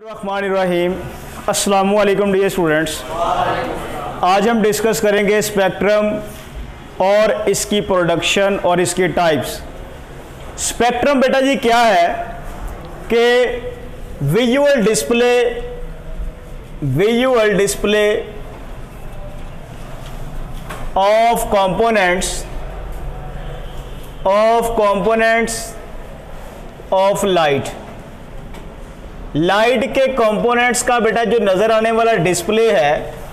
बिस्मिल्लाहिर्रहमानिर्रहीम। अस्सलामु अलैकुम डियर स्टूडेंट्स। आज हम डिस्कस करेंगे स्पेक्ट्रम और इसकी प्रोडक्शन और इसके टाइप्स। स्पेक्ट्रम बेटा जी क्या है कि visual display of components of light के कंपोनेंट्स का बेटा जो नज़र आने वाला डिस्प्ले है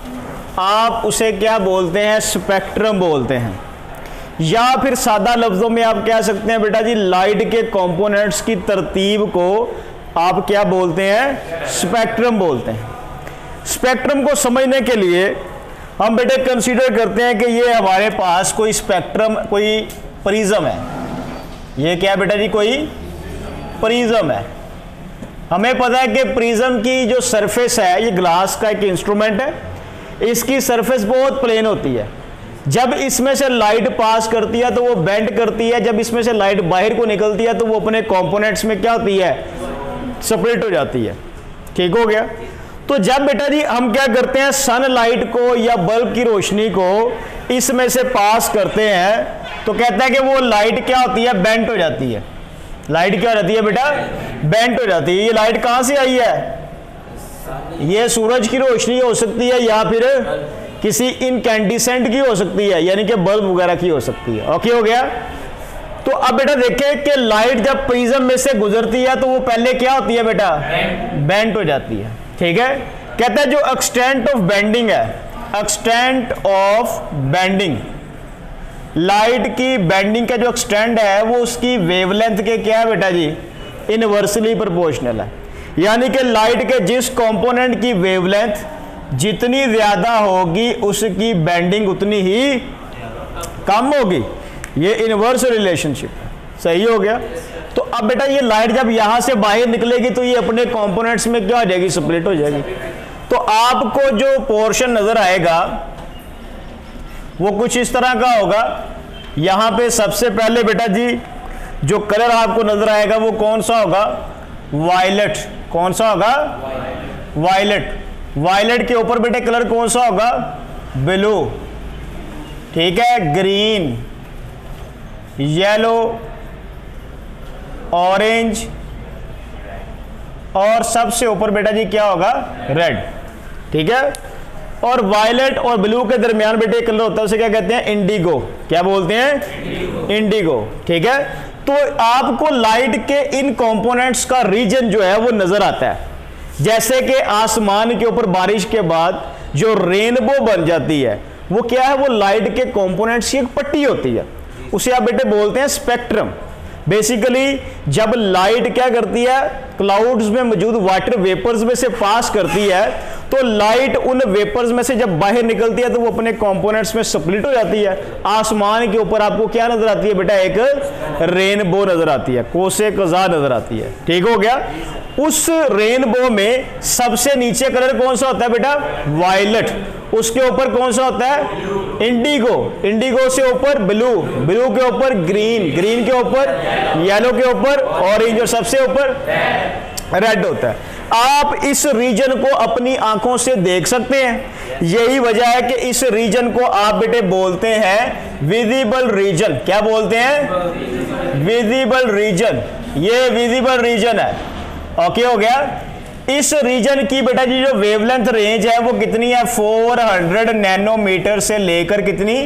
आप उसे क्या बोलते हैं? स्पेक्ट्रम बोलते हैं। या फिर सादा लफ्ज़ों में आप कह सकते हैं बेटा जी लाइट के कंपोनेंट्स की तरतीब को आप क्या बोलते हैं? स्पेक्ट्रम बोलते हैं। स्पेक्ट्रम को समझने के लिए हम बेटे कंसीडर करते हैं कि ये हमारे पास कोई स्पेक्ट्रम, कोई प्रिज्म है। ये क्या है बेटा जी? कोई प्रिज्म है। हमें पता है कि प्रिज्म की जो सरफेस है ये ग्लास का एक इंस्ट्रूमेंट है। इसकी सरफेस बहुत प्लेन होती है। जब इसमें से लाइट पास करती है तो वो बेंड करती है। जब इसमें से लाइट बाहर को निकलती है तो वो अपने कंपोनेंट्स में क्या होती है? सेपरेट हो जाती है। ठीक हो गया? तो जब बेटा जी हम क्या करते हैं, सनलाइट को या बल्ब की रोशनी को इसमें से पास करते हैं तो कहता है कि वो लाइट क्या होती है? बेंट हो जाती है। लाइट क्या हो जाती है बेटा? बेंट हो जाती है। ये लाइट कहां से आई है? ये सूरज की रोशनी हो सकती है या फिर किसी इनकैंडिसेंट की हो सकती है, यानी कि बल्ब वगैरह की हो सकती है। ओके हो गया? तो अब बेटा देखें कि लाइट जब प्रिज्म में से गुजरती है तो वो पहले क्या होती है बेटा? बेंट हो जाती है। ठीक है? कहता है जो एक्सटेंट ऑफ बेंडिंग है, एक्सटेंट ऑफ बेंडिंग, लाइट की बेंडिंग का जो एक्सटेंड है वो उसकी वेवलेंथ के क्या है बेटा जी? इनवर्सली प्रोपोर्शनल है। यानी कि लाइट के जिस कंपोनेंट की वेवलेंथ जितनी ज्यादा होगी उसकी बेंडिंग उतनी ही कम होगी। ये इनवर्स रिलेशनशिप है। सही हो गया? तो अब बेटा ये लाइट जब यहां से बाहर निकलेगी तो ये अपने कंपोनेंट्स में क्या हो जाएगी? स्प्लिट हो जाएगी। तो आपको जो पोर्शन नजर आएगा वो कुछ इस तरह का होगा। यहां पे सबसे पहले बेटा जी जो कलर आपको नजर आएगा वो कौन सा होगा? वायलेट। कौन सा होगा? वायलेट। वायलेट के ऊपर बेटे कलर कौन सा होगा? ब्लू। ठीक है? ग्रीन, येलो, ऑरेंज और सबसे ऊपर बेटा जी क्या होगा? रेड। ठीक है? और वायलेट और ब्लू के दरमियान बेटे कलर होता है, उसे क्या कहते हैं? इंडिगो। क्या बोलते हैं? इंडिगो। ठीक है? तो आपको लाइट के इन कंपोनेंट्स का रीजन जो है वो नजर आता है। जैसे कि आसमान के ऊपर बारिश के बाद जो रेनबो बन जाती है वो क्या है? वो लाइट के कंपोनेंट्स की एक पट्टी होती है। उसे आप बेटे बोलते हैं स्पेक्ट्रम। बेसिकली जब लाइट क्या करती है? क्लाउड्स में मौजूद वाटर वेपर्स में से पास करती है तो लाइट उन वेपर्स में से जब बाहर निकलती है तो वो अपने कंपोनेंट्स में स्प्लिट हो जाती है। आसमान के ऊपर आपको क्या नजर आती है बेटा? एक रेनबो नजर आती है, कोसे कज़ा नजर आती है। ठीक हो गया? उस रेनबो में सबसे नीचे कलर कौन सा होता है बेटा? वायलेट। उसके ऊपर कौन सा होता है? इंडिगो। इंडिगो से ऊपर ब्लू, ब्लू के ऊपर ग्रीन, ग्रीन के ऊपर येलो, के ऊपर ऑरेंज और सबसे ऊपर रेड होता है। आप इस रीजन को अपनी आंखों से देख सकते हैं। यही वजह है कि इस रीजन को आप बेटे बोलते हैं विजिबल रीजन। क्या बोलते हैं? Visible region. ये विजिबल रीजन है। ओके हो गया? इस रीजन की बेटा जी जो वेवलेंथ रेंज है वो कितनी है? 400 नैनोमीटर से लेकर कितनी?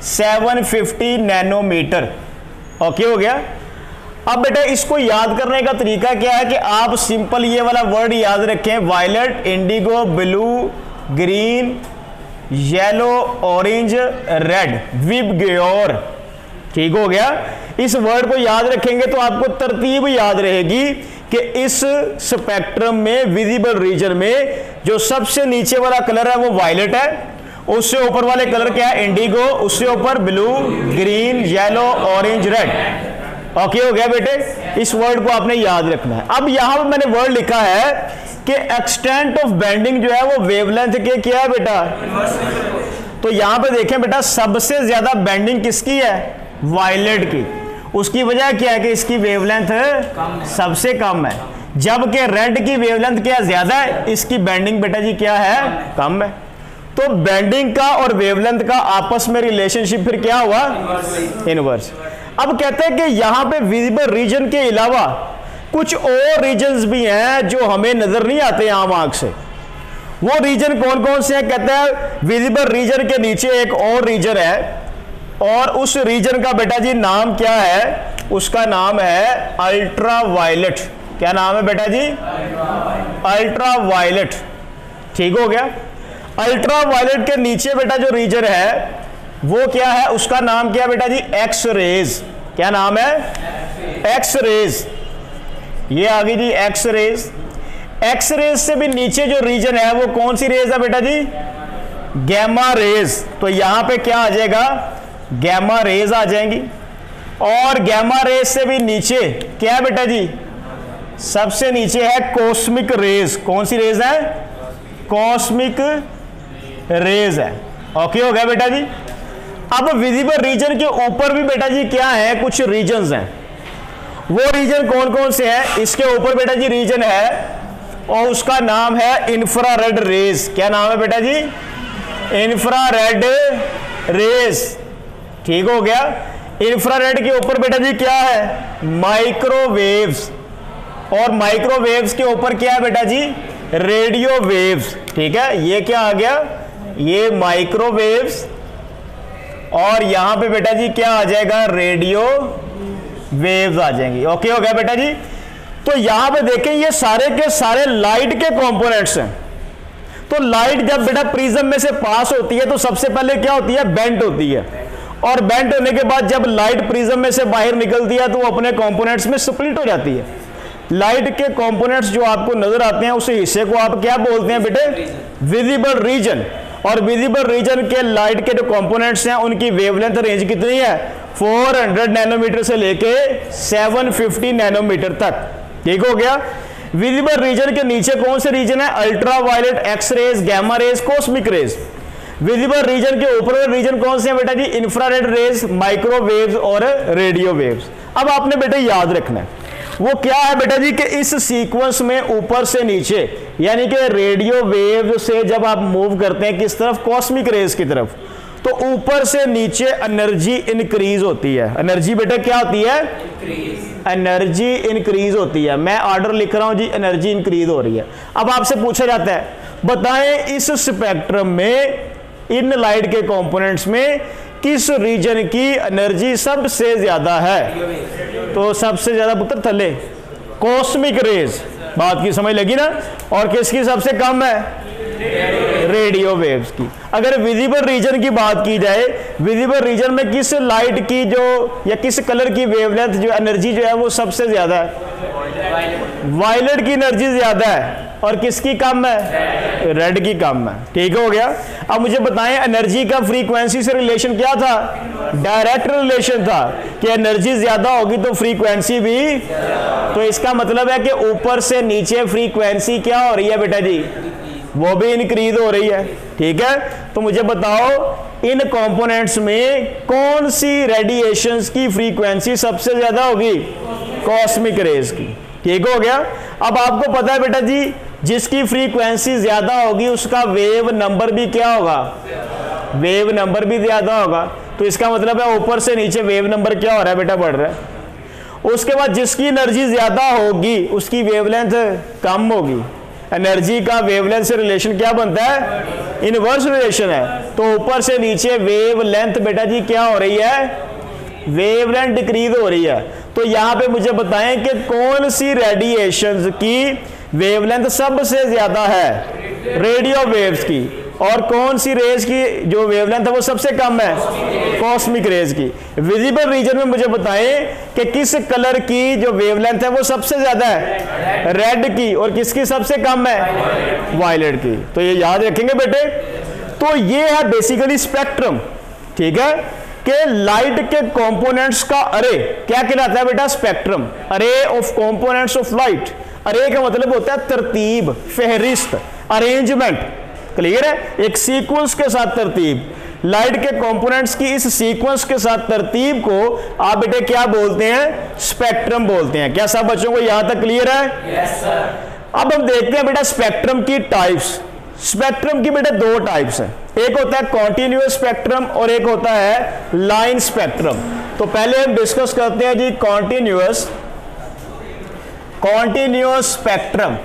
750 नैनोमीटर। ओके हो गया? अब बेटा इसको याद करने का तरीका क्या है कि आप सिंपल ये वाला वर्ड याद रखें, violet, indigo, blue, green, yellow, orange, red, VIBGYOR. ठीक हो गया? इस वर्ड को याद रखेंगे तो आपको तरतीब याद रहेगी कि इस स्पेक्ट्रम में विजिबल रीजन में जो सबसे नीचे वाला कलर है वो वायलेट है, उससे ऊपर वाले कलर क्या है? इंडिगो, उससे ऊपर blue, green, yellow, orange, red. Okay हो गया बेटे? इस वर्ड को आपने याद रखना है। अब यहां पर मैंने वर्ड लिखा है कि एक्सटेंट ऑफ बेंडिंग जो है वो वेवलेंथ के क्या है बेटा? तो यहां पे देखें बेटा सबसे ज्यादा बेंडिंग किसकी है? वायलेट की। उसकी वजह क्या है कि इसकी वेवलेंथ सबसे कम है। जबकि रेड की वेवलेंथ क्या ज्यादा है, इसकी बैंडिंग बेटा जी क्या है, कम है। तो बैंडिंग का और वेवलेंथ का आपस में रिलेशनशिप फिर क्या हुआ, इनवर्स। अब कहते हैं कि यहां पे विजिबल रीजन के अलावा कुछ और रीजन्स भी हैं जो हमें नजर नहीं आते आम आंख से। वो रीजन कौन कौन से हैं, कहते हैं विजिबल रीजन के नीचे एक और रीजन है, और उस रीजन का बेटा जी नाम क्या है, उसका नाम है अल्ट्रा वायलेट। क्या नाम है बेटा जी, अल्ट्रा वायलेट। ठीक हो गया। अल्ट्रा वायलेट के नीचे बेटा जो रीजन है वो क्या है, उसका नाम क्या है बेटा जी, एक्स रेज। क्या नाम है, एक्स रेज। ये आ गई जी एक्स रेज। एक्स रेज से भी नीचे जो रीजन है वो कौन सी रेज है बेटा जी, गैमा रेज। तो यहां पे क्या आ जाएगा, गैमा रेज आ जाएंगी। और गैमा रेज से भी नीचे क्या है बेटा जी, सबसे नीचे है कॉस्मिक रेज। कौन सी रेज है, कॉस्मिक रेज है। ओके हो गया बेटा जी। अब विजिबल रीजन के ऊपर भी बेटा जी क्या है, कुछ रीजन्स हैं। वो रीजन कौन कौन से हैं, इसके ऊपर बेटा जी रीजन है और उसका नाम है इंफ्रारेड रेज। क्या नाम है बेटा जी, इंफ्रारेड रेज। ठीक हो गया। इंफ्रारेड के ऊपर बेटा जी क्या है, माइक्रोवेव्स। और माइक्रोवेव्स के ऊपर क्या है बेटा जी, रेडियो वेव्स। ठीक है, ये क्या आ गया, ये माइक्रोवेव्स। और यहां पे बेटा जी क्या आ जाएगा, रेडियो वेव्स आ जाएंगी। ओके हो गया बेटा जी। तो यहां पे देखें ये सारे के सारे लाइट के कंपोनेंट्स हैं। तो लाइट जब बेटा प्रिज्म में से पास होती है तो सबसे पहले क्या होती है, बेंट होती है। और बेंट होने के बाद जब लाइट प्रिज्म में से बाहर निकलती है तो वो अपने कंपोनेंट्स में स्प्लिट हो जाती है। लाइट के कंपोनेंट्स जो आपको नजर आते हैं उस हिस्से को आप क्या बोलते हैं बेटे, विजिबल रीजन। और विजिबल रीजन के लाइट के जो कंपोनेंट्स हैं उनकी वेवलेंथ रेंज कितनी है, 400 नैनोमीटर से लेके 750 नैनोमीटर तक। ठीक हो गया। विजिबल रीजन के नीचे कौन से रीजन है, ultra violet, X rays, gamma rays, cosmic rays. Visible region के ऊपर रीजन कौन से हैं बेटा जी, इंफ्रारेड रेज, माइक्रोवेव्स और रेडियो वेव्स। अब आपने बेटा याद रखना है वो क्या है बेटा जी कि इस सीक्वेंस में ऊपर से नीचे यानी कि रेडियो वेव से जब आप मूव करते हैं किस तरफ, कॉस्मिक रेज की तरफ, तो ऊपर से नीचे एनर्जी इंक्रीज होती है। एनर्जी बेटा क्या होती है, एनर्जी इंक्रीज होती है। मैं ऑर्डर लिख रहा हूं जी, एनर्जी इंक्रीज हो रही है। अब आपसे पूछा जाता है बताएं इस स्पेक्ट्रम में इन लाइट के कंपोनेंट्स में किस रीजन की एनर्जी सबसे ज्यादा है, तो सबसे ज्यादा पुत्र थले कॉस्मिक रेज। बात की समझ लगी ना। और किसकी सबसे कम है, रेडियो वेव्स की। अगर विजिबल रीजन की बात की जाए, विजिबल रीजन में किस लाइट की जो या किस कलर की वेवलेंथ जो एनर्जी जो है वो सबसे ज्यादा है, वायलेट की एनर्जी ज्यादा है। और किसकी कम है, रेड की कम है। ठीक हो गया। अब मुझे बताएं एनर्जी का फ्रीक्वेंसी से रिलेशन क्या था, डायरेक्ट रिलेशन था कि एनर्जी ज्यादा होगी तो फ्रीक्वेंसी भी। तो इसका मतलब है कि ऊपर से नीचे फ्रीक्वेंसी क्या हो रही है बेटा जी, वो भी इंक्रीज हो रही है। ठीक है। तो मुझे बताओ इन कंपोनेंट्स में कौन सी रेडिएशंस की फ्रीक्वेंसी सबसे ज्यादा होगी, कॉस्मिक रेज की। ठीक हो गया। अब आपको पता है बेटा जी जिसकी फ्रीक्वेंसी ज्यादा होगी उसका वेव नंबर भी क्या होगा, वेव नंबर भी ज्यादा होगा। तो इसका मतलब है ऊपर से नीचे वेव नंबर क्या हो रहा है बेटा, बढ़ रहा है। उसके बाद जिसकी एनर्जी ज्यादा होगी उसकी वेवलेंथ कम होगी। एनर्जी का वेवलेंथ से रिलेशन क्या बनता है, इनवर्स रिलेशन है। तो ऊपर से नीचे वेवलेंथ बेटा जी क्या हो रही है, वेवलेंथ डिक्रीज हो रही है। तो यहां पे मुझे बताएं कि कौन सी रेडिएशंस की वेवलेंथ सबसे ज्यादा है, रेडियो वेव्स की। और कौन सी रेज की जो वेवलेंथ है वो सबसे कम है, कॉस्मिक रेज की। विजिबल रीजन में मुझे बताएं कि किस कलर की जो वेवलेंथ है वो सबसे ज्यादा है, रेड की। और किसकी सबसे कम है, वायलेट की। तो ये याद रखेंगे बेटे। तो ये है बेसिकली स्पेक्ट्रम। ठीक है कि लाइट के कंपोनेंट्स का अरे क्या कहलाता है बेटा, स्पेक्ट्रम। अरे ऑफ कंपोनेंट्स ऑफ लाइट। अरे का मतलब होता है तरतीब, फहरिस्त, अरेंजमेंट। क्लियर है, एक सीक्वेंस के साथ तरतीब। लाइट के कंपोनेंट्स की इस सीक्वेंस के साथ तरतीब को आप बेटे क्या बोलते हैं? स्पेक्ट्रम बोलते हैं। क्या सब बच्चों को यहां तक क्लियर है? Yes sir. अब हम देखते हैं बेटा स्पेक्ट्रम की टाइप्स। स्पेक्ट्रम की बेटा दो टाइप्स हैं, एक होता है कॉन्टिन्यूअस स्पेक्ट्रम और एक होता है लाइन स्पेक्ट्रम। तो पहले हम डिस्कस करते हैं जी कॉन्टिन्यूअस स्पेक्ट्रम।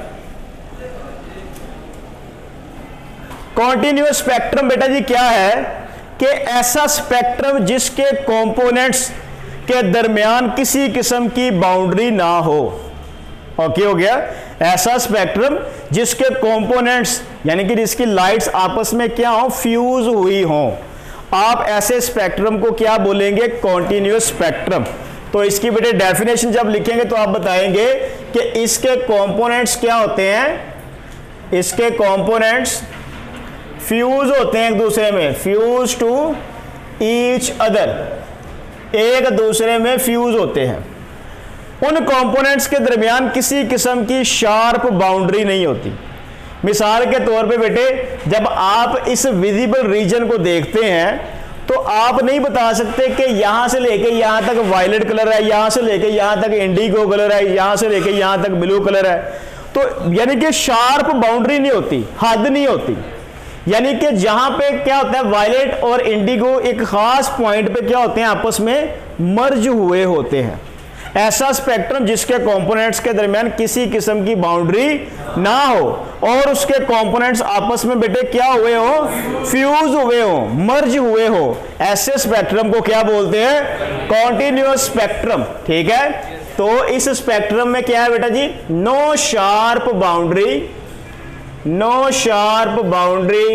कॉन्टिन्यूअस स्पेक्ट्रम बेटा जी क्या है कि ऐसा स्पेक्ट्रम जिसके कंपोनेंट्स के दरमियान किसी किस्म की बाउंड्री ना हो। ओके हो गया? ऐसा स्पेक्ट्रम जिसके कंपोनेंट्स यानी कि जिसकी लाइट्स आपस में क्या हो? फ्यूज हुई हो। आप ऐसे स्पेक्ट्रम को क्या बोलेंगे? Continuous spectrum. तो इसकी बेटे डेफिनेशन जब लिखेंगे तो आप बताएंगे कि इसके कंपोनेंट्स क्या होते हैं? इसके कंपोनेंट्स फ्यूज होते हैं एक दूसरे में, फ्यूज टू ईच अदर, एक दूसरे में फ्यूज होते हैं। उन कंपोनेंट्स के दरमियान किसी किस्म की शार्प बाउंड्री नहीं होती। मिसाल के तौर पे बेटे जब आप इस विजिबल रीजन को देखते हैं तो आप नहीं बता सकते कि यहां से लेके यहां तक वायलेट कलर है, यहां से लेके यहां तक इंडिगो कलर है, यहां से लेके यहां तक ब्लू कलर है। तो यानी कि शार्प बाउंड्री नहीं होती, हद नहीं होती। यानी कि जहां पे क्या होता है वायलेट और इंडिगो एक खास पॉइंट पे क्या होते हैं? आपस में मर्ज हुए होते हैं। ऐसा स्पेक्ट्रम जिसके कंपोनेंट्स के दरमियान किसी किस्म की बाउंड्री ना हो और उसके कंपोनेंट्स आपस में बेटे क्या हुए हो? फ्यूज हुए हो, मर्ज हुए हो, ऐसे स्पेक्ट्रम को क्या बोलते हैं? Continuous spectrum. ठीक है? तो इस स्पेक्ट्रम में क्या है बेटा जी? No sharp boundary, no sharp boundary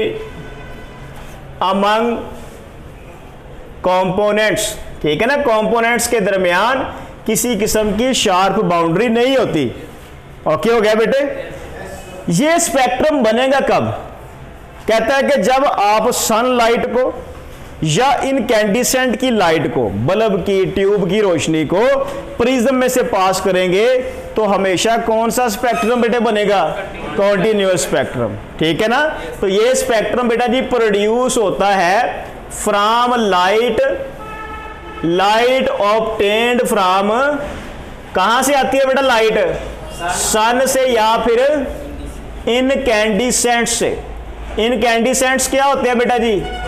among components. ठीक है ना? कंपोनेंट्स के दरमियान किसी किस्म की शार्प बाउंड्री नहीं होती। ओके हो गया बेटे? ये स्पेक्ट्रम बनेगा कब? कहता है कि जब आप सनलाइट को या इनकैंडिसेंट की लाइट को, बल्ब की, ट्यूब की रोशनी को प्रिज्म में से पास करेंगे तो हमेशा कौन सा स्पेक्ट्रम बेटे बनेगा? Continuous spectrum. ठीक है ना? तो ये स्पेक्ट्रम बेटा जी प्रोड्यूस होता है फ्रॉम लाइट ऑब्टेन्ड फ्रॉम, कहां से आती है बेटा लाइट? सन से या फिर इनकैंडिसेंट से। इनकैंडिसेंट्स क्या होते हैं बेटा जी?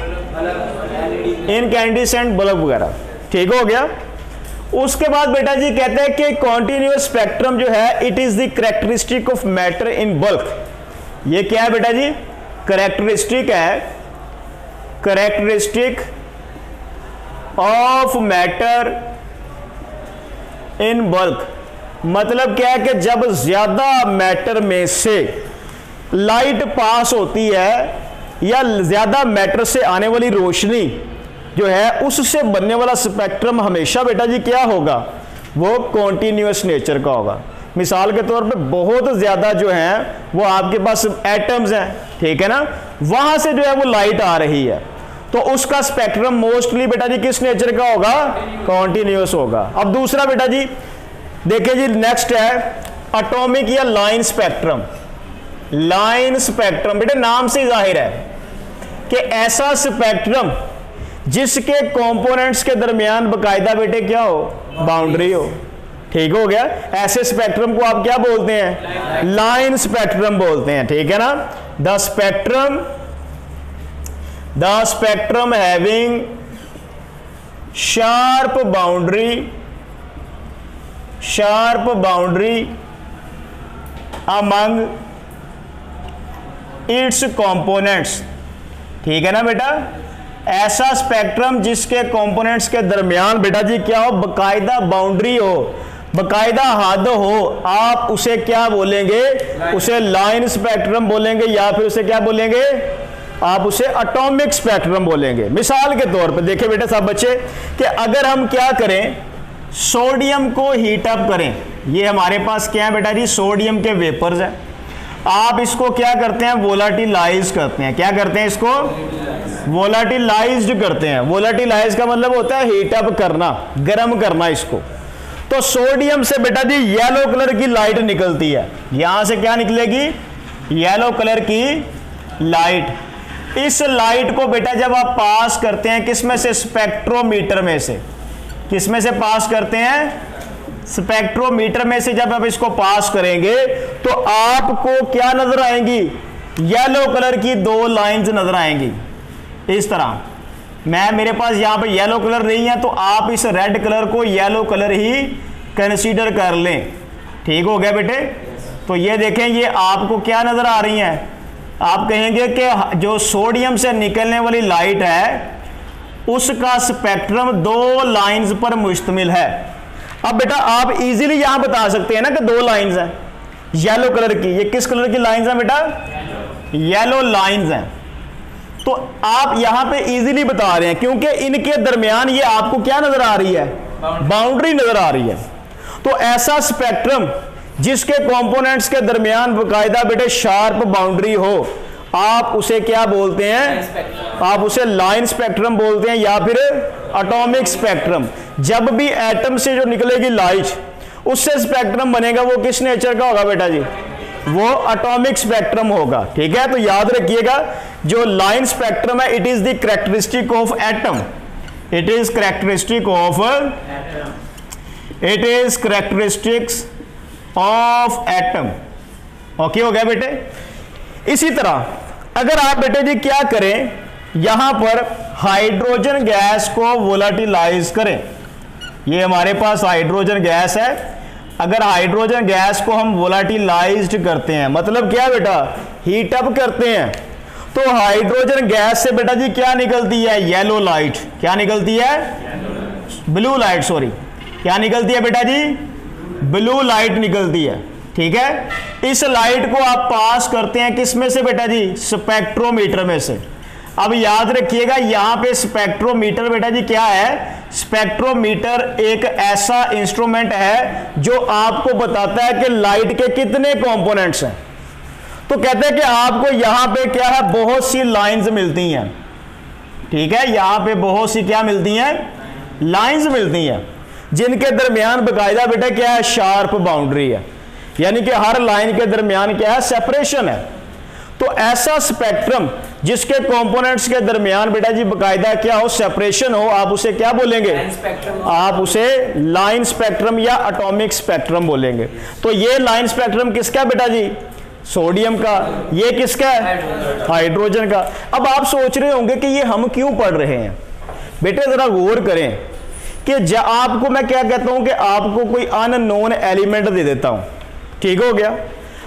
इनकैंडिसेंट बल्ब वगैरह। ठीक हो गया? उसके बाद बेटा जी कहते हैं कि कॉन्टिन्यूअस स्पेक्ट्रम जो है it is the characteristic of matter in bulk. ये क्या है बेटा जी? कैरेक्टरिस्टिक है, characteristic of matter in bulk. मतलब क्या है कि जब ज्यादा मैटर में से लाइट पास होती है या ज्यादा मैटर से आने वाली रोशनी जो है उससे बनने वाला स्पेक्ट्रम हमेशा बेटा जी क्या होगा? वो कॉन्टिन्यूअस नेचर का होगा। मिसाल के तौर पे बहुत ज्यादा जो है वो आपके पास एटम्स हैं, ठीक है ना, वहां से जो है वो लाइट आ रही है तो उसका स्पेक्ट्रम मोस्टली बेटा जी किस नेचर का होगा? कॉन्टिन्यूअस होगा। अब दूसरा बेटा जी देखिए जी नेक्स्ट है एटॉमिक या लाइन स्पेक्ट्रम। लाइन स्पेक्ट्रम बेटे नाम से जाहिर है कि ऐसा स्पेक्ट्रम जिसके कंपोनेंट्स के दरमियान बकायदा बेटे क्या हो? बाउंड्री हो। ठीक हो गया? ऐसे स्पेक्ट्रम को आप क्या बोलते हैं? लाइन स्पेक्ट्रम बोलते हैं। ठीक है ना? The spectrum having sharp boundary among its components. ठीक है ना बेटा? ऐसा स्पेक्ट्रम जिसके कंपोनेंट्स के दरमियान बेटा जी क्या हो? बकायदा बाउंड्री हो, बकायदा हद हो, आप उसे क्या बोलेंगे? उसे लाइन स्पेक्ट्रम बोलेंगे या फिर उसे क्या बोलेंगे? आप उसे एटॉमिक स्पेक्ट्रम बोलेंगे। मिसाल के तौर पे देखिए बेटे सब बच्चे कि अगर हम क्या करें, सोडियम को हीट अप करें, ये हमारे पास क्या है बेटा जी? सोडियम के वेपर्स हैं। आप इसको क्या करते हैं? वोलाटिलाइज करते हैं। क्या करते हैं? इसको वोलाटिलाइज्ड करते हैं। वोलाटिलाइज का मतलब होता है हीट अप करना, गर्म करना इसको। तो सोडियम से बेटा जी येलो कलर की लाइट निकलती है। यहां से क्या निकलेगी? येलो कलर की लाइट। इस लाइट को बेटा जब आप पास करते हैं किस में से, स्पेक्ट्रोमीटर में से, किस में से पास करते हैं, स्पेक्ट्रोमीटर में से जब आप इसको पास करेंगे तो आपको क्या नजर आएंगी, येलो कलर की दो लाइंस नजर आएंगी इस तरह। मेरे पास यहां पे येलो कलर नहीं है तो आप इस रेड कलर को येलो कलर ही कंसीडर कर लें। ठीक हो गया बेटे। तो ये देखें, ये आपको क्या नजर आ रही हैं, आप कहेंगे कि जो सोडियम से निकलने वाली लाइट है उसका स्पेक्ट्रम दो लाइंस पर मुश्तमिल है। अब बेटा आप इजीली यहां बता सकते हैं ना कि दो लाइंस हैं येलो कलर की। ये किस कलर की लाइंस हैं बेटा, येलो लाइंस हैं। तो आप यहां पे इजीली बता रहे हैं क्योंकि इनके दरमियान ये आपको क्या नजर आ रही है, बाउंड्री नजर आ रही है। तो ऐसा स्पेक्ट्रम जिसके कंपोनेंट्स के दरमियान बाकायदा बेटे शार्प बाउंड्री हो, आप उसे क्या बोलते हैं, आप उसे लाइन स्पेक्ट्रम बोलते हैं या फिर एटॉमिक स्पेक्ट्रम। जब भी एटम से जो निकलेगी लाइट उससे स्पेक्ट्रम बनेगा वो किस नेचर का होगा बेटा जी, वो एटॉमिक स्पेक्ट्रम होगा। ठीक है, तो याद रखिएगा जो लाइन स्पेक्ट्रम है it is the characteristic of atom, it is characteristic of, it is characteristics of atom. Okay हो गया बेटे। इसी तरह अगर आप बेटे जी क्या करें, यहां पर हाइड्रोजन गैस को वोलेटिलाइज करें, ये हमारे पास हाइड्रोजन गैस है, अगर हाइड्रोजन गैस को हम वोलेटिलाइज्ड करते हैं मतलब क्या बेटा, हीट अप करते हैं, तो हाइड्रोजन गैस से बेटा जी क्या निकलती है, येलो लाइट। क्या निकलती है, ब्लू लाइट, सॉरी क्या निकलती है बेटा जी, ब्लू लाइट निकलती है। ठीक है, इस लाइट को आप पास करते हैं किस में से बेटा जी, स्पेक्ट्रोमीटर में से। अब याद रखिएगा यहां पे स्पेक्ट्रोमीटर बेटा जी क्या है, स्पेक्ट्रोमीटर एक ऐसा इंस्ट्रूमेंट है जो आपको बताता है कि लाइट के कितने कंपोनेंट्स हैं। तो कहते हैं कि आपको यहां पे क्या है, बहुत सी लाइंस मिलती हैं। ठीक है, यहां पे बहुत सी क्या मिलती हैं, लाइंस मिलती हैं जिनके दरमियान बाकायदा बेटा क्या है, शार्प बाउंड्री है, यानी कि हर लाइन के दरमियान क्या है, सेपरेशन है। तो ऐसा स्पेक्ट्रम जिसके कंपोनेंट्स के दरमियान बेटा जी बाकायदा क्या हो, सेपरेशन हो, आप उसे क्या बोलेंगे, आप उसे लाइन स्पेक्ट्रम या एटॉमिक स्पेक्ट्रम बोलेंगे। तो ये लाइन स्पेक्ट्रम किसका है बेटा जी, सोडियम का, ये किसका है, हाइड्रोजन का। अब आप सोच रहे होंगे कि ये हम क्यों पढ़ रहे हैं, बेटे जरा गौर करें कि आपको मैं क्या कहता हूं कि आपको कोई अननोन एलिमेंट दे देता हूं, ठीक हो गया,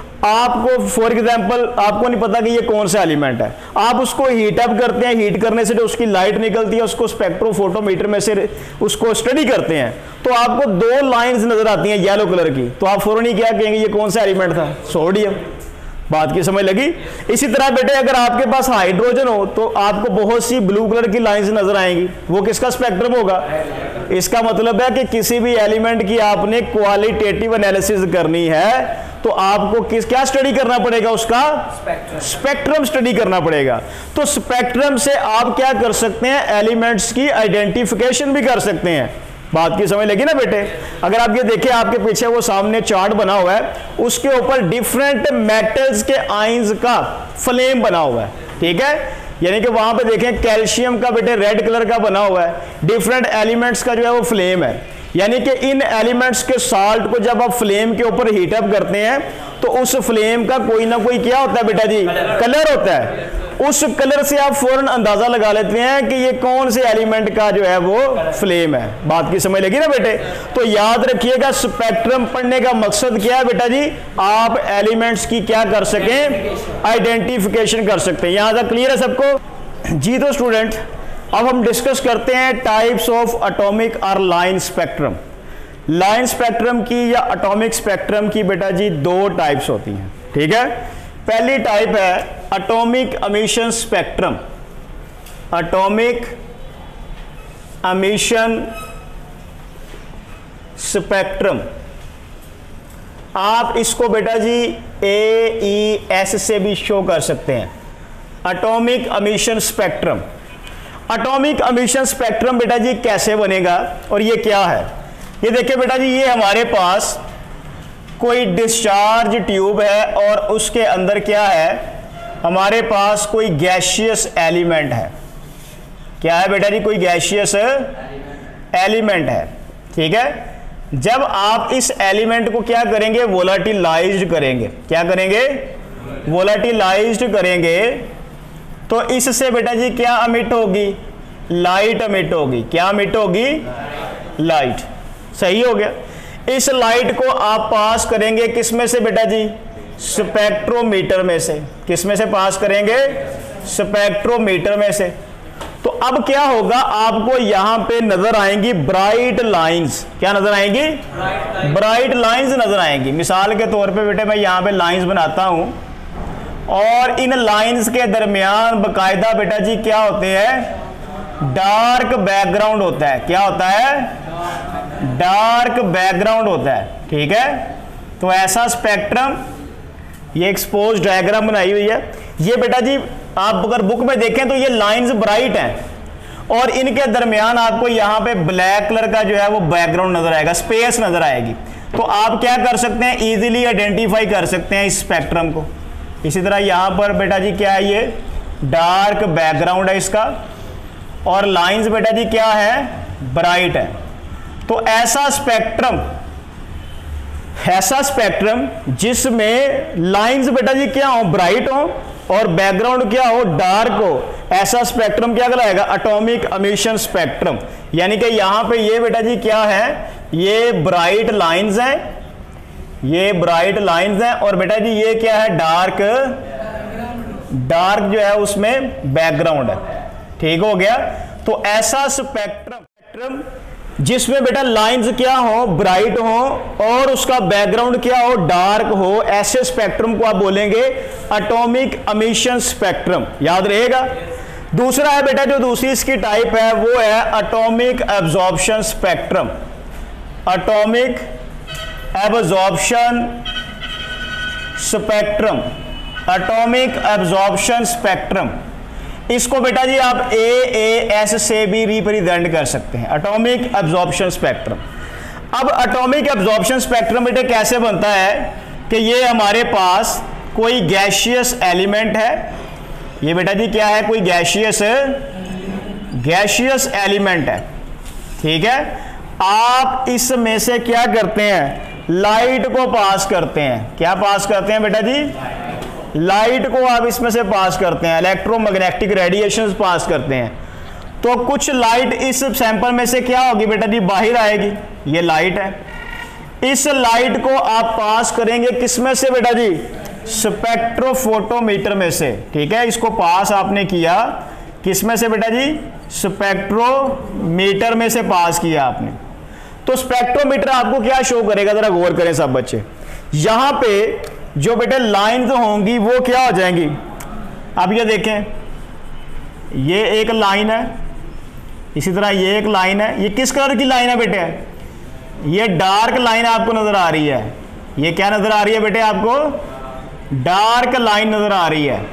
आपको फॉर एग्जांपल आपको नहीं पता कि ये कौन सा एलिमेंट है, आप उसको हीट अप करते हैं, हीट करने से जो उसकी लाइट निकलती है उसको स्पेक्ट्रोफोटोमीटर में से उसको स्टडी करते हैं, तो आपको दो लाइंस नजर आती हैं येलो कलर की, तो आप फौरन ही क्या कहेंगे, ये कौन सा एलिमेंट था, सोडियम। बात की समझ लगी। इसी तरह बेटे अगर आपके पास हाइड्रोजन हो तो आपको बहुत सी ब्लू कलर की लाइंस नजर आएंगी, वो किसका स्पेक्ट्रम होगा, इसका मतलब है कि किसी भी एलिमेंट की आपने क्वालिटेटिव एनालिसिस करनी है तो आपको क्या स्टडी करना पड़ेगा, उसका स्पेक्ट्रम स्टडी करना पड़ेगा। तो स्पेक्ट्रम से आप क्या कर सकते हैं, एलिमेंट्स की आइडेंटिफिकेशन भी कर सकते हैं। बात की समझ लगी ना बेटे। अगर आप ये देखें आपके पीछे वो सामने चार्ट बना हुआ है, उसके ऊपर डिफरेंट मेटल्स के आयंस का फ्लेम बना हुआ है, ठीक है, यानी कि वहां पे देखें कैल्शियम का बेटे रेड कलर का बना हुआ है, डिफरेंट एलिमेंट्स का जो है वो फ्लेम है, यानी कि इन एलिमेंट्स के साल्ट को जब आप फ्लेम के ऊपर हीट अप करते हैं तो उस फ्लेम का कोई ना कोई क्या होता है बेटा जी, कलर होता है। उस कलर से आप फौरन अंदाजा लगा लेते हैं कि ये कौन से एलिमेंट का जो है वो फ्लेम है। बात की समझ लगी ना बेटे। तो याद रखिएगा स्पेक्ट्रम पढ़ने का मकसद क्या है बेटा जी, आप एलिमेंट्स की क्या कर सकें, आइडेंटिफिकेशन कर सकते हैं। यहां तक क्लियर है सबको जी। तो स्टूडेंट अब हम डिस्कस करते हैं टाइप्स ऑफ एटॉमिक और लाइन स्पेक्ट्रम। लाइन स्पेक्ट्रम की या एटॉमिक स्पेक्ट्रम की बेटा जी दो टाइप्स होती हैं, ठीक है। पहली टाइप है atomic emission spectrum, atomic emission spectrum. आप इसको बेटा जी AES से भी शो कर सकते हैं, atomic emission spectrum. Atomic emission spectrum बेटा जी कैसे बनेगा और ये क्या है, ये देखिए बेटा जी, ये हमारे पास कोई डिस्चार्ज ट्यूब है और उसके अंदर क्या है, हमारे पास कोई गैशियस एलिमेंट है, क्या है बेटा जी, कोई गैशियस एलिमेंट है, ठीक है। जब आप इस एलिमेंट को क्या करेंगे, वोलेटिलाइज्ड करेंगे, क्या करेंगे, वोलेटिलाइज्ड करेंगे, तो इससे बेटा जी क्या अमिट होगी, लाइट अमिट होगी, क्या अमिट होगी, लाइट, सही हो गया। इस लाइट को आप पास करेंगे किस में से बेटा जी, स्पेक्ट्रोमीटर में से, किस में से पास करेंगे, स्पेक्ट्रोमीटर में से। तो अब क्या होगा, आपको यहां पे नजर आएंगी ब्राइट लाइंस, क्या नजर आएंगी, ब्राइट लाइंस नजर आएंगी। मिसाल के तौर पे बेटे मैं यहां पे लाइंस बनाता हूं और इन लाइंस के दरमियान बकायदा बेटा जी क्या होते हैं, डार्क बैकग्राउंड होता है, क्या होता है, डार्क बैकग्राउंड होता है, ठीक है। तो ऐसा स्पेक्ट्रम, ये एक्सपोज डायग्राम बनाई हुई है, ये बेटा जी आप अगर बुक में देखें तो ये लाइंस ब्राइट हैं और इनके दरमियान आपको यहां पे ब्लैक कलर का जो है वो बैकग्राउंड नजर आएगा, स्पेस नजर आएगी। तो आप क्या कर सकते हैं, इजीली आइडेंटिफाई कर सकते हैं इस स्पेक्ट्रम को। इसी तरह यहां पर बेटा जी क्या है, ये डार्क बैकग्राउंड है इसका और लाइंस बेटा जी क्या है, ब्राइट है। तो ऐसा स्पेक्ट्रम जिसमें लाइंस बेटा जी क्या हो, ब्राइट हो और बैकग्राउंड क्या हो, डार्क हो, ऐसा स्पेक्ट्रम क्या कहलाएगा, एटॉमिक एमिशन स्पेक्ट्रम। यानी कि यहां पे ये बेटा जी क्या है, ये ब्राइट लाइंस हैं, ये ब्राइट लाइंस हैं और बेटा जी ये क्या है, डार्क जो है उसमें बैकग्राउंड है, ठीक हो गया। तो ऐसा स्पेक्ट्रम जिसमें बेटा लाइंस क्या हो, ब्राइट हो और उसका बैकग्राउंड क्या हो, डार्क हो, ऐसे स्पेक्ट्रम को आप बोलेंगे एटॉमिक एमिशन स्पेक्ट्रम, याद रहेगा। दूसरा है बेटा जो दूसरी इसकी टाइप है वो है atomic absorption spectrum, atomic absorption spectrum, atomic absorption spectrum. इसको बेटा जी आप AAS से भी रिप्रेजेंट कर सकते हैं, एटॉमिक एब्जॉर्प्शन स्पेक्ट्रम। अब एटॉमिक एब्जॉर्प्शन स्पेक्ट्रम बेटे कैसे बनता है कि ये हमारे पास कोई गैशियस एलिमेंट है, ये बेटा जी क्या है, कोई गैशियस एलिमेंट है, ठीक है। आप इसमें से क्या करते हैं, लाइट को पास करते हैं, क्या पास करते हैं बेटा जी, लाइट को आप इसमें से पास करते हैं, इलेक्ट्रोमैग्नेटिक रेडिएशंस पास करते हैं। तो कुछ लाइट इस सैंपल में से क्या होगी बेटा जी, बाहर आएगी, ये लाइट है। इस लाइट को आप पास करेंगे किस में से बेटा जी, स्पेक्ट्रोफोटोमीटर में से, ठीक है। इसको पास आपने किया किस में से बेटा जी, स्पेक्ट्रोमीटर में से पास किया आपने। तो स्पेक्ट्रोमीटर आपको क्या शो करेगा, जरा गौर करें सब बच्चे। यहां पे जो बेटे लाइंस होंगी वो क्या हो जाएंगी, अब ये देखें, ये एक लाइन है, इसी तरह ये एक लाइन है। ये किस कलर की लाइन है बेटे, ये डार्क लाइन आपको नजर आ रही है, ये क्या नजर आ रही है बेटे आपको, डार्क लाइन नजर आ रही है,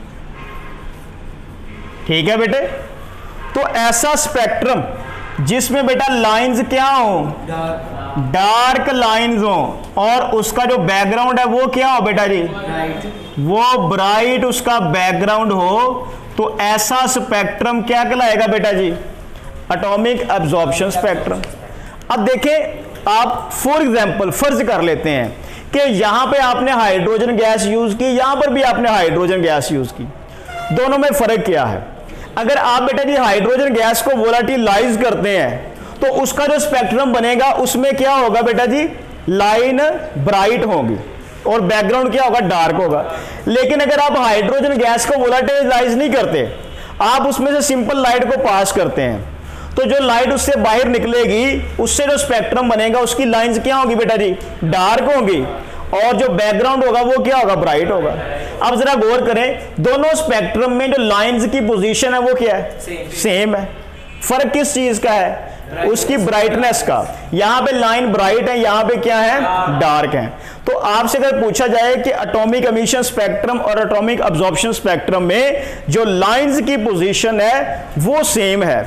ठीक है बेटे। तो ऐसा स्पेक्ट्रम जिसमें बेटा लाइंस क्या हो, डार्क लाइंस हो और उसका जो बैकग्राउंड है वो क्या हो बेटा जी, वो ब्राइट उसका बैकग्राउंड हो, तो ऐसा स्पेक्ट्रम क्या कहलाएगा बेटा जी, एटॉमिक एब्जॉर्प्शन स्पेक्ट्रम। अब देखें आप फॉर एग्जांपल फर्ज कर लेते हैं कि यहां पे आपने हाइड्रोजन गैस यूज की, यहां पर भी आपने हाइड्रोजन गैस यूज की, दोनों में फर्क क्या है। अगर आप बेटा जी हाइड्रोजन गैस को वोलेटिलाइज करते हैं तो उसका जो स्पेक्ट्रम बनेगा उसमें क्या होगा बेटा जी, लाइन ब्राइट होगी और बैकग्राउंड क्या होगा, डार्क होगा। लेकिन अगर आप हाइड्रोजन गैस को वोलेटिलाइज नहीं करते, आप उसमें से सिंपल लाइट को पास करते हैं, तो जो लाइट उससे बाहर निकलेगी उससे जो स्पेक्ट्रम बनेगा उसकी लाइंस क्या होगी बेटा जी, डार्क होगी और जो बैकग्राउंड होगा वो क्या होगा, ब्राइट होगा। अब जरा गौर करें, दोनों स्पेक्ट्रम में जो लाइंस की पोजीशन है वो क्या है, सेम है। फर्क किस चीज का है, उसकी ब्राइटनेस का। यहां पे लाइन ब्राइट है, यहां पे क्या है, डार्क है। तो आपसे अगर पूछा जाए कि एटॉमिक एमिशन स्पेक्ट्रम और एटॉमिक एब्जॉर्प्शन स्पेक्ट्रम में जो लाइंस की पोजीशन है वो सेम है,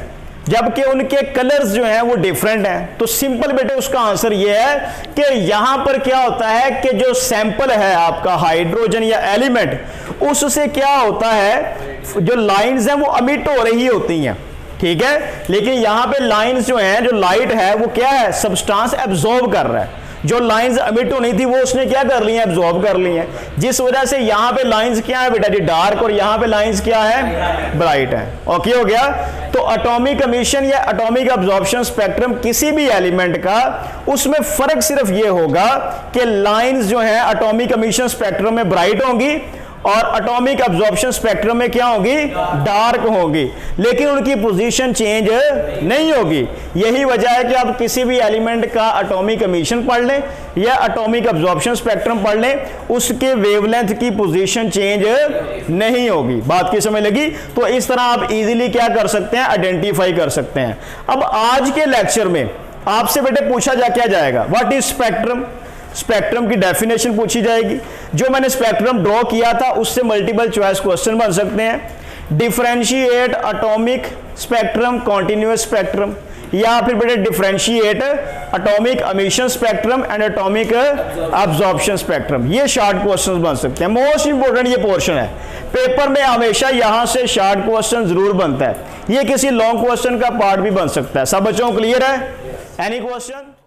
जबकि उनके कलर्स जो हैं वो डिफरेंट हैं। तो सिंपल बेटे उसका आंसर ये है कि यहां पर क्या होता है कि जो सैंपल है आपका हाइड्रोजन या एलिमेंट, उससे क्या होता है, जो लाइंस हैं वो अमिट हो रही होती हैं, ठीक है। लेकिन यहां पे लाइंस जो हैं, जो लाइट है वो क्या है, सब्सटेंस एब्जॉर्ब कर रहा है। जो लाइंस अमिट होनी थी वो उसने क्या कर ली है, एब्जॉर्ब कर ली है, जिस वजह से यहां पे लाइंस क्या है बेटा जी, डार्क, और यहां पे लाइंस क्या है, ब्राइट है। ओके हो गया। तो एटॉमिक एमिशन या एटॉमिक एब्जॉर्प्शन स्पेक्ट्रम किसी भी एलिमेंट का, उसमें फर्क सिर्फ ये होगा कि लाइंस जो है एटॉमिक एमिशन स्पेक्ट्रम में ब्राइट होंगी और एटॉमिक एब्जॉर्प्शन स्पेक्ट्रम में क्या होगी, डार्क होगी, लेकिन उनकी पोजीशन चेंज नहीं होगी। यही वजह है कि आप किसी भी एलिमेंट का एटॉमिक एमिशन पढ़ लें या एटॉमिक एब्जॉर्प्शन स्पेक्ट्रम पढ़ लें, उसके वेवलेंथ की पोजीशन चेंज नहीं होगी। बात की समझ लगी? तो इस तरह आप इजीली क्या कर सकते हैं, आइडेंटिफाई कर सकते हैं। अब आज के लेक्चर में आपसे बेटे पूछा क्या जाएगा, व्हाट इज स्पेक्ट्रम। स्पेक्ट्रम की डेफिनेशन पूछी जाएगी। जो मैंने स्पेक्ट्रम ड्रॉ किया था उससे मल्टीपल चॉइस क्वेश्चन बन सकते हैं। Differentiate atomic spectrum, continuous spectrum, या फिर बेटे differentiate atomic emission spectrum and atomic absorption spectrum. ये शॉर्ट क्वेश्चन बन सकते हैं। मोस्ट इंपोर्टेंट ये पोर्शन है, पेपर में हमेशा यहां से शॉर्ट क्वेश्चन जरूर बनता है। ये किसी लॉन्ग क्वेश्चन का पार्ट भी बन सकता है। सब बच्चों को क्लियर है? Any question?